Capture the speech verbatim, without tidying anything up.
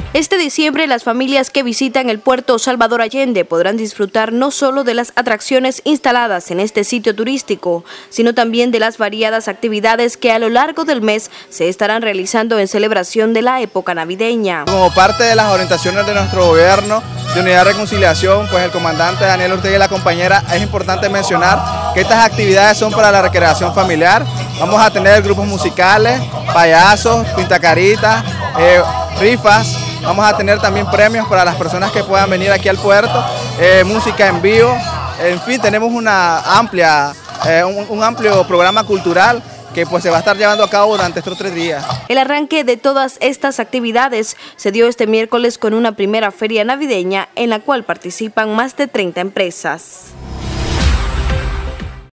Este diciembre, las familias que visitan el puerto Salvador Allende podrán disfrutar no solo de las atracciones instaladas en este sitio turístico, sino también de las variadas actividades que a lo largo del mes se estarán realizando en celebración de la época navideña. Como parte de las orientaciones de nuestro gobierno de Unidad y Reconciliación, pues el comandante Daniel Ortega y la compañera, es importante mencionar que estas actividades son para la recreación familiar. Vamos a tener grupos musicales, payasos, pintacaritas, eh, rifas. Vamos a tener también premios para las personas que puedan venir aquí al puerto, eh, música en vivo, en fin, tenemos una amplia, eh, un, un amplio programa cultural que pues se va a estar llevando a cabo durante estos tres días. El arranque de todas estas actividades se dio este miércoles con una primera feria navideña en la cual participan más de treinta empresas.